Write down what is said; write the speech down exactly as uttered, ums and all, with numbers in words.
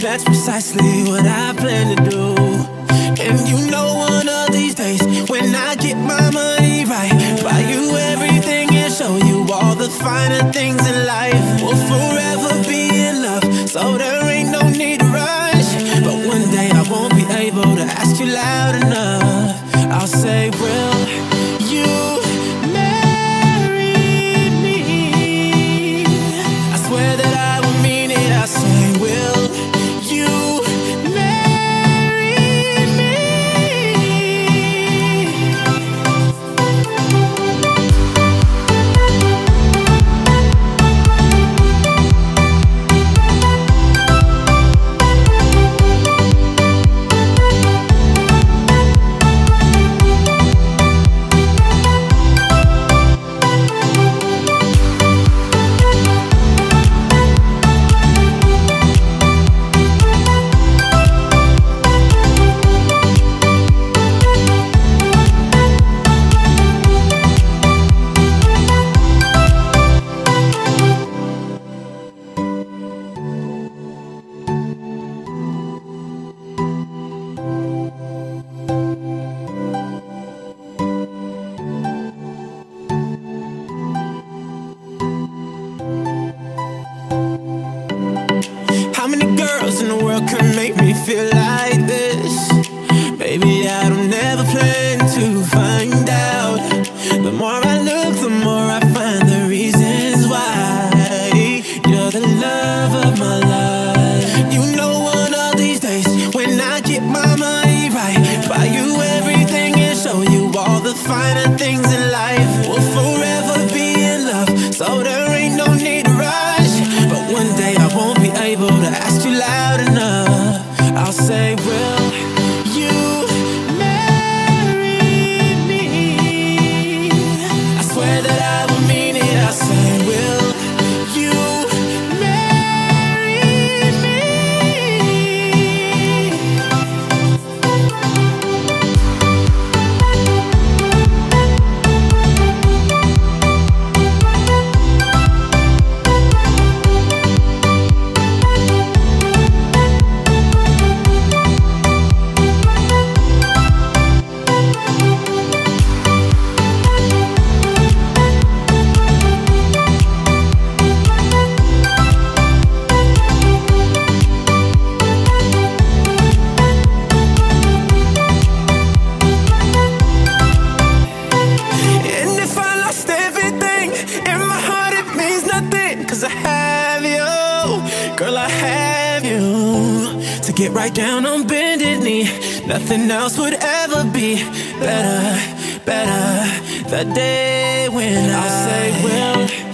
that's precisely what I plan to do. And you know one of these days, when I get my money right, buy you everything and show you all the finer things in life. We'll forever be in love, so there ain't no need to rush. But one day I won't be able to ask you loud enough. I'll say, will you marry me? I swear that I will mean it. I say, will you marry me? How many girls in the world can make me feel like this? Baby, I don't ever plan to find out. The more I look, the more I find the reasons why you're the love of my life. You know one of these days, when I get my money right, buy you everything and show you all the finer things in life. We'll forever be in love, so there ain't no need to rush. But one day I won't be able to ask you loud enough. I'll say, will you marry me? I swear that I will mean it. I say, will you marry me? Cause I have you, girl, I have you. To get right down on bended knee, nothing else would ever be better, better. The day when I say, will